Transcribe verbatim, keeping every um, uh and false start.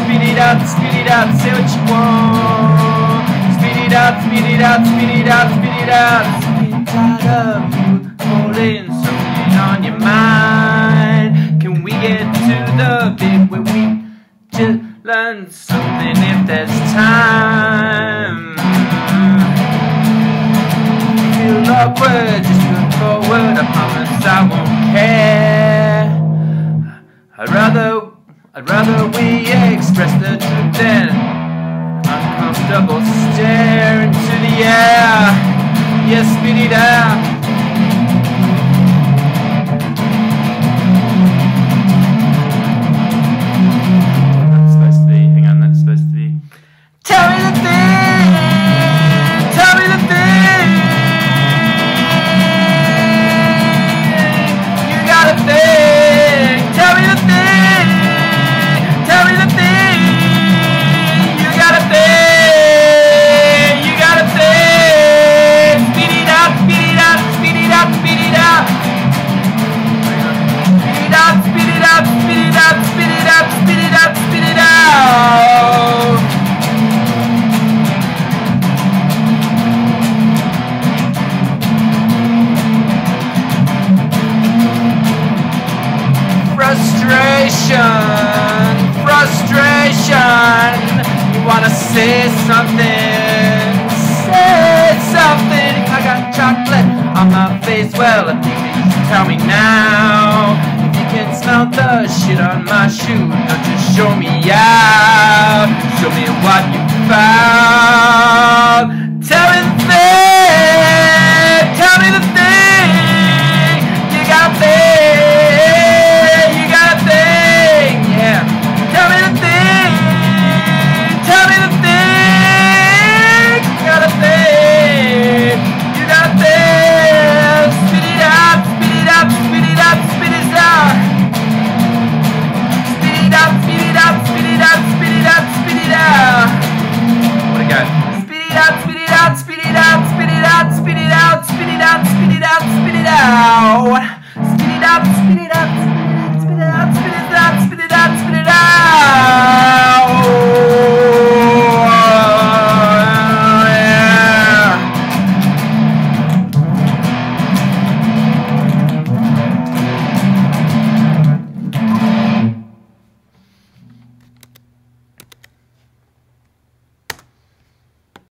speed it up, speed it up, say what you want. Speed it up, speed it up, speed it up, speed it up. Getting tired of you holding something on your mind. Can we get to the bit where we just learn something if there's time? Feel awkward, just move forward, I promise I won't care. I'd rather, I'd rather we express the truth than uncomfortable stare into the air. Yes, speed it up. That's supposed to be, hang on, that's supposed to be. Tell me the thing, tell me the thing. You got a thing, tell me the thing, tell me the thing. You got a thing, you got a thing. Speed it up, speed it up, speed it up, speed it up. Speed it up, speed it up, speed it up, speed it up, speed it up, speed it up. Frustration, frustration. You wanna say something, say something. If I got chocolate on my face, well, I think that you should tell me now. If you can smell the shit on my shoe, don't just show me out. Show me what you found.